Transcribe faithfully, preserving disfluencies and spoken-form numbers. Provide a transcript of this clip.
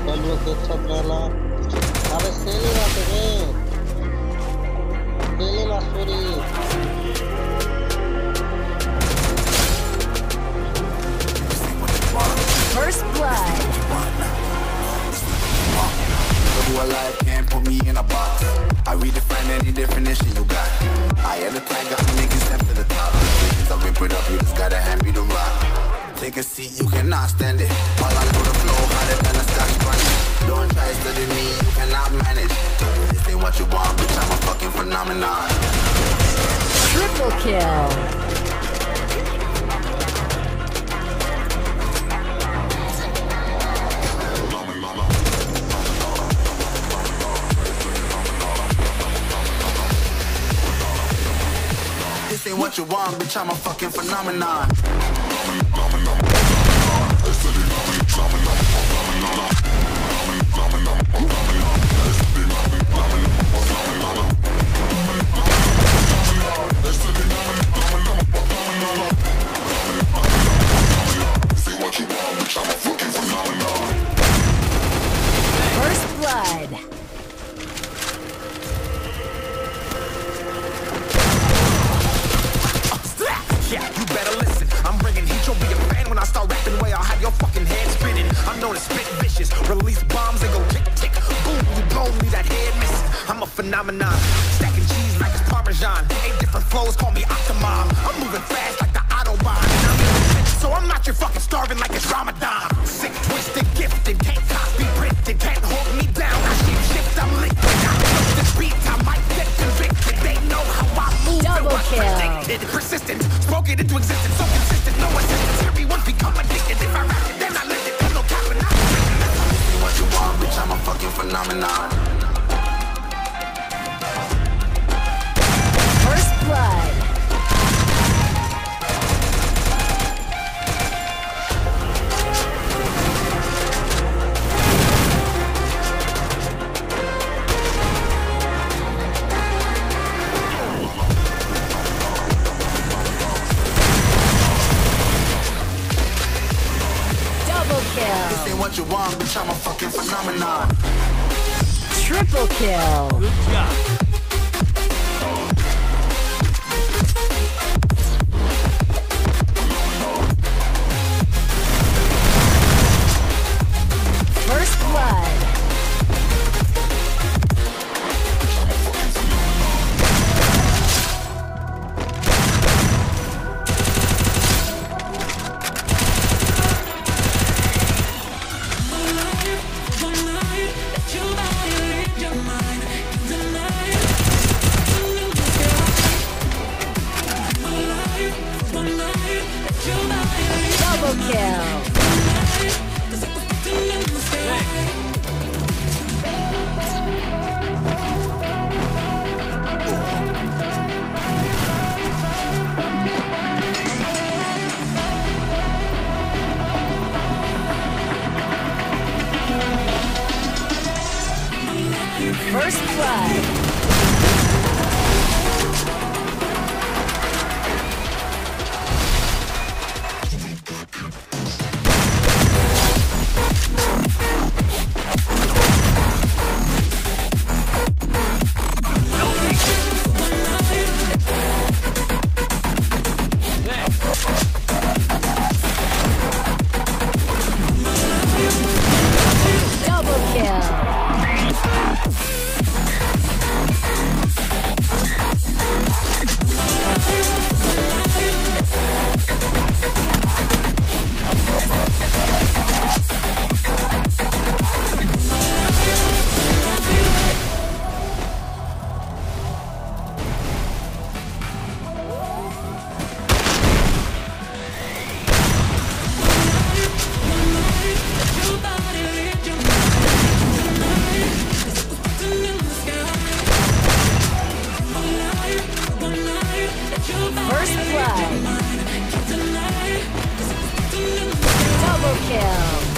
चलो ketchup rana. अबे सेली ना तेरे. सेली ना Suri. First blood. Who alive can't put me in a box. I redefine any definition you got. I am the tiger, I'm making steps to the top. Since I've been put up, you just gotta hand me the rock. Take a seat, you cannot stand it. All I know the flow, harder than a scotch bunny. Don't try study me, you cannot manage. This ain't what you want, bitch, I'm a fucking phenomenon. Triple kill. This ain't what you want, bitch, I'm a fucking phenomenon. First blood. Yeah, you better listen. I'm bringing heat, you'll be a fan when I start rapping. Way I'll have your fucking head spinning. I'm known as spit vicious. Release bombs and go tick tick. Boom, you blow me that head missing. I'm a phenomenon. Stacking cheese like it's Parmesan. Eight different flows, call me Octomom. I'm moving fast like the Autobahn. And I'm even rich, so I'm not your fucking starving like it's Ramadan. Sick, twisted, gifted, can't copy, printed, can't hold me down. I shift, shift, I'm liquid. I love this beat, I might get convicted. They know how I move. Double kill. Predicted, persistent, spoke it into existence, so consistent, no assistance. Everyone become addicted. If I rap it, then I live it. There's no cap and I This ain't what you want, bitch, I'm a fucking phenomenon. First blood. This ain't what you want, bitch, I'm a fucking phenomenon. Triple kill. Good job. First blood. Double kill. First blood. Double kill. First blood. Double kill.